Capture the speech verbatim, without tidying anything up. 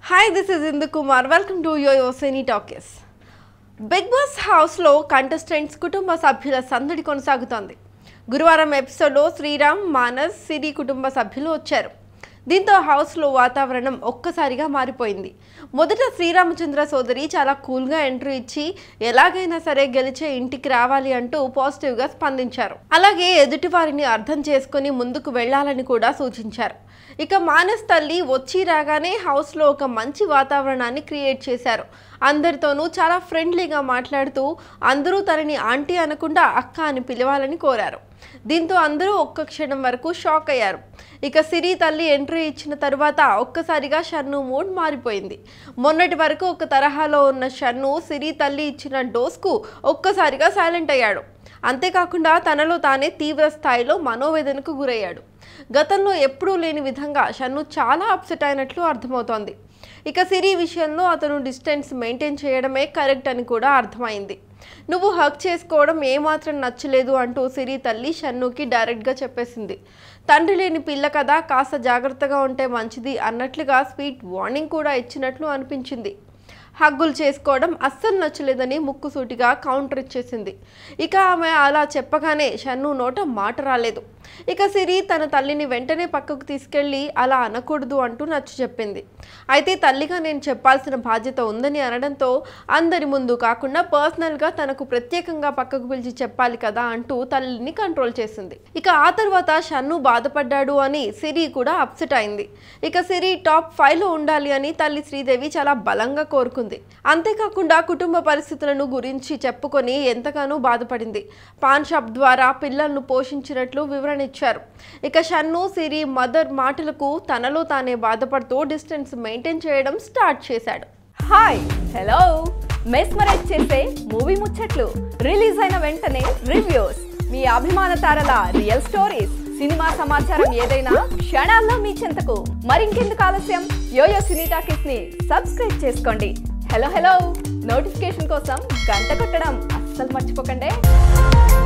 Hi, this is Indu Kumar. Welcome to YOYO Cine Talkies. Big Boss House lo contestants కుటుంబ సభ్యుల సందడి కొనసాగుతోంది. గురువారం ఎపిసోడ్లో శ్రీరామ్, మానస్, సిరి కుటుంబ సభ్యులు వచ్చారు. దీంతో హౌస్లో వాతావరణం ఒక్కసారిగా మారిపోయింది. మొదట శ్రీరామచంద్ర సోదరి చాలా కూల్గా ఎంట్రీ ఇచ్చి ఎలాగైనా సరే గెలిచే ఇంటికి రావాలి అంటూ పాజిటివ్గా స్పందించారు. అలాగే ఎదుటి వారిని అర్థం చేసుకుని ముందుకు వెళ్లాలని కూడా సూచించారు. ఇక మానస్ తల్లి వచ్చి రాగానే హౌస్లో ఒక మంచి వాతావరణాన్ని క్రియేట్ చేశారు. అందరితోనూ చాలా ఫ్రెండ్లీగా మాట్లాడుతూ అందరూ తనని ఆంటీ అనకుండా అక్క అని పిలవాలని కోరారు. దీంతో అందరూ ఒక్క క్షణం వరకు షాక్ అయ్యారు. ఇక సిరి తల్లి ఎంట్రీ ఇచ్చిన తర్వాత ఒక్కసారిగా షన్ను మూడ్ మారిపోయింది. మొన్నటి వరకు ఒక తరహాలో ఉన్న షన్ను సిరి తల్లి ఇచ్చిన డోస్కు ఒక్కసారిగా సైలెంట్ అయ్యాడు. అంతేకాకుండా తనలో తానే తీవ్ర స్థాయిలో మనోవేదనకు గురయ్యాడు. గతంలో ఎప్పుడూ లేని విధంగా షన్ను చాలా అప్సెట్ అయినట్లు అర్థమవుతోంది. ఇక సిరి విషయంలో అతను డిస్టెన్స్ మెయింటైన్ చేయడమే కరెక్ట్ అని కూడా అర్థమైంది. నువ్వు హక్ చేసుకోవడం ఏమాత్రం నచ్చలేదు అంటూ సిరి తల్లి షన్నుకి డైరెక్ట్గా చెప్పేసింది. తండ్రి లేని పిల్ల కదా, కాస్త జాగ్రత్తగా ఉంటే మంచిది అన్నట్లుగా స్వీట్ వార్నింగ్ కూడా ఇచ్చినట్లు అనిపించింది. హగ్గులు చేసుకోవడం అస్సలు నచ్చలేదని ముక్కుసూటిగా కౌంటర్ ఇచ్చేసింది. ఇక ఆమె అలా చెప్పగానే షన్ను నోట మాట రాలేదు. ఇక సిరి తన తల్లిని వెంటనే పక్కకు తీసుకెళ్లి అలా అనకూడదు అంటూ నచ్చ చెప్పింది. అయితే తల్లిగా నేను చెప్పాల్సిన బాధ్యత ఉందని అనడంతో అందరి ముందు కాకుండా పర్సనల్గా తనకు ప్రత్యేకంగా పక్కకు పిలిచి చెప్పాలి కదా అంటూ తల్లిని కంట్రోల్ చేసింది. ఇక ఆ తర్వాత షన్ను బాధపడ్డాడు అని సిరి కూడా అప్సెట్ అయింది. ఇక సిరి టాప్ ఫైవ్ లో ఉండాలి అని తల్లి శ్రీదేవి చాలా బలంగా కోరుకుంది. అంతేకాకుండా కుటుంబ పరిస్థితులను గురించి చెప్పుకొని ఎంతగానో బాధపడింది. పాన్ షాప్ ద్వారా పిల్లలను పోషించినట్లు వివరణ ఇచ్చారు. ఇక షన్ను సిరి మదర్ మాటలకు తనలో తానే బాధపడుతూ డిస్టెన్స్ మెయింటైన్ చేయడం స్టార్ట్ చేశాడు. హాయ్, హలో, మెస్మరైజ్ చేసే మూవీ ముచ్చట్లు, రిలీజ్ అయిన వెంటనే రివ్యూస్, మీ అభిమాన తారల రియల్ స్టోరీస్, సినిమా సమాచారం ఏదైనా క్షణాల్లో మీ చెంతకు. మరింకెందుకు ఆలస్యం, యోయో సినీ టాకీస్ ని సబ్స్క్రైబ్ చేసుకోండి. హలో హలో నోటిఫికేషన్ కోసం గంట కొట్టడం అస్సలు మర్చిపోకండి.